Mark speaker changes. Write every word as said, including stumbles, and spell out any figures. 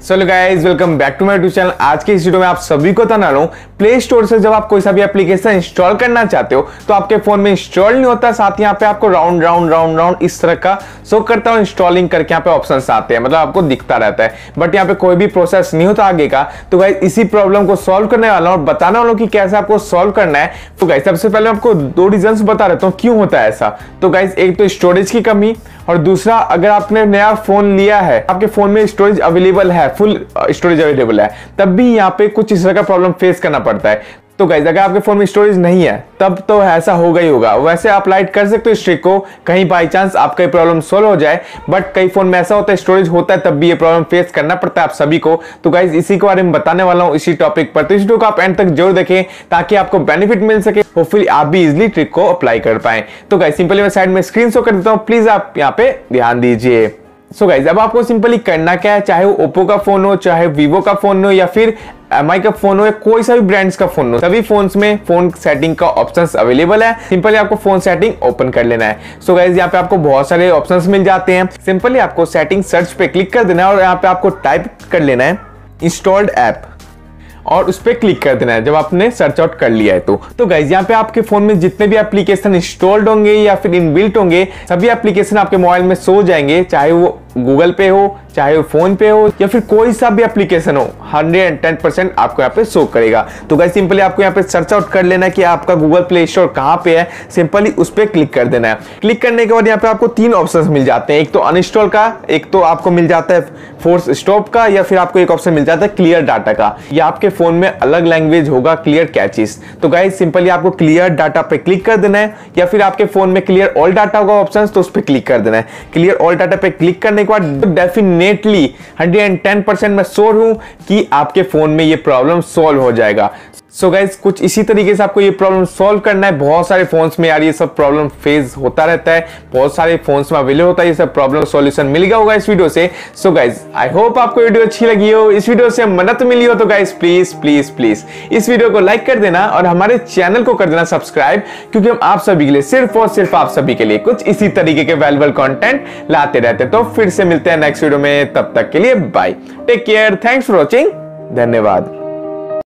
Speaker 1: So hello guys, welcome back to my YouTube channel. आज के इस वीडियो में आप सभी को बताना रहा हूँ प्ले स्टोर से जब आप कोई सा भी एप्लीकेशन इंस्टॉल करना चाहते हो तो आपके फोन में इंस्टॉल नहीं होता, साथ ही यहाँ पे आपको राउंड राउंड राउंड राउंड इस तरह का शो करता है। इंस्टॉलिंग करके यहाँ पे ऑप्शंस आते हैं, मतलब आपको दिखता रहता है, बट यहाँ पे कोई भी प्रोसेस नहीं होता आगे का। तो गाइस इसी प्रॉब्लम को सॉल्व करने वाला हूँ और बताने वाला हूँ कि कैसे आपको सॉल्व करना है। तो गाइस सबसे पहले आपको दो रीजंस बता रहता हूँ क्यों होता है ऐसा। तो गाइस एक तो स्टोरेज की कमी, और दूसरा अगर आपने नया फोन लिया है, आपके फोन में स्टोरेज अवेलेबल है, फुल स्टोरेज अवेलेबल है, तब भी यहाँ पे कुछ इस तरह का प्रॉब्लम फेस करना पड़ता है। तो गाइस अगर आपके फोन में स्टोरेज नहीं है तब तो ऐसा होगा ही होगा। वैसे आप लाइट कर सकते हो इस ट्रिक को, कहीं बाई चांस आपका प्रॉब्लम सोल्व हो जाए, बट कई फोन में ऐसा होता है स्टोरेज होता है तब भी ये प्रॉब्लम फेस करना पड़ता है आप सभी को। तो गाइस इसी के बारे में बताने वाला हूँ इसी टॉपिक पर, तो इस वीडियो को आप एंड तक जरूर देखें ताकि आपको बेनिफिट मिल सके, होपफुली आप भी इजिली ट्रिक को अप्लाई कर पाए। तो गाइस सिंपली मैं साइड में स्क्रीन शो कर देता हूँ, प्लीज आप यहाँ पे ध्यान दीजिए। सो गाइस अब आपको सिंपली करना क्या है, चाहे वो ओप्पो का फोन हो, चाहे वीवो का फोन हो, या फिर एम आई का फोन हो, या कोई सा भी ब्रांड्स का फोन हो, सभी फोन्स में फोन सेटिंग का ऑप्शंस अवेलेबल है। सिंपली आपको फोन सेटिंग ओपन कर लेना है। सो गाइस यहाँ पे आपको बहुत सारे ऑप्शंस मिल जाते हैं। सिंपली आपको सेटिंग सर्च पे क्लिक कर देना है और यहाँ पे आपको टाइप कर लेना है इंस्टॉल्ड ऐप और उस पर क्लिक कर देना है जब आपने सर्च आउट कर लिया है। तो तो गाइज यहाँ पे आपके फोन में जितने भी एप्लीकेशन इंस्टॉल्ड होंगे या फिर इनबिल्ट होंगे, सभी एप्लीकेशन आपके मोबाइल में शो जाएंगे, चाहे वो गूगल पे हो, चाहे वो फोन पे हो, या फिर कोई सा भी एप्लीकेशन हो, हंड्रेड एंड टेन परसेंट आपको यहाँ पे शो करेगा। तो गाइस सिंपली आपको यहाँ पे सर्च आउट कर लेना है कि आपका गूगल प्ले स्टोर कहाँ पे है। सिंपली उस पर क्लिक कर देना है। क्लिक करने के बाद यहाँ पे आपको तीन ऑप्शंस मिल जाते हैं, एक तो अनइंस्टॉल का, एक तो आपको मिल जाता है फोर्स स्टॉप का, या फिर आपको एक ऑप्शन मिल जाता है क्लियर डाटा का। या आपके फोन में अलग लैंग्वेज होगा क्लियर कैचेस। तो गाइस सिंपली आपको क्लियर डाटा पे क्लिक कर देना है, या फिर आपके फोन में क्लियर ऑल डाटा होगा ऑप्शन, तो उस पर क्लिक कर देना है। क्लियर ऑल डाटा पे क्लिक करने के बाद definitely hundred and ten percent मैं श्योर हूं कि आपके फोन में ये प्रॉब्लम सॉल्व हो जाएगा। सो so गाइज कुछ इसी तरीके से आपको ये प्रॉब्लम सॉल्व करना है। बहुत सारे फोन्स में यार ये सब प्रॉब्लम फेस होता रहता है, बहुत सारे फोन्स में अवेलेबल होता है, ये सब प्रॉब्लम सॉल्यूशन मिल गया होगा इस वीडियो से। So so guys I hope आपको वीडियो अच्छी लगी हो, इस वीडियो से मदद मिली हो, तो गाइज प्लीज प्लीज प्लीज इस वीडियो को लाइक कर देना और हमारे चैनल को कर देना सब्सक्राइब, क्योंकि हम आप सभी के लिए, सिर्फ और सिर्फ आप सभी के लिए कुछ इसी तरीके के वैल्यूएबल कंटेंट लाते रहते हैं। तो फिर से मिलते हैं नेक्स्ट वीडियो में, तब तक के लिए bye, take care, thanks for watching, धन्यवाद।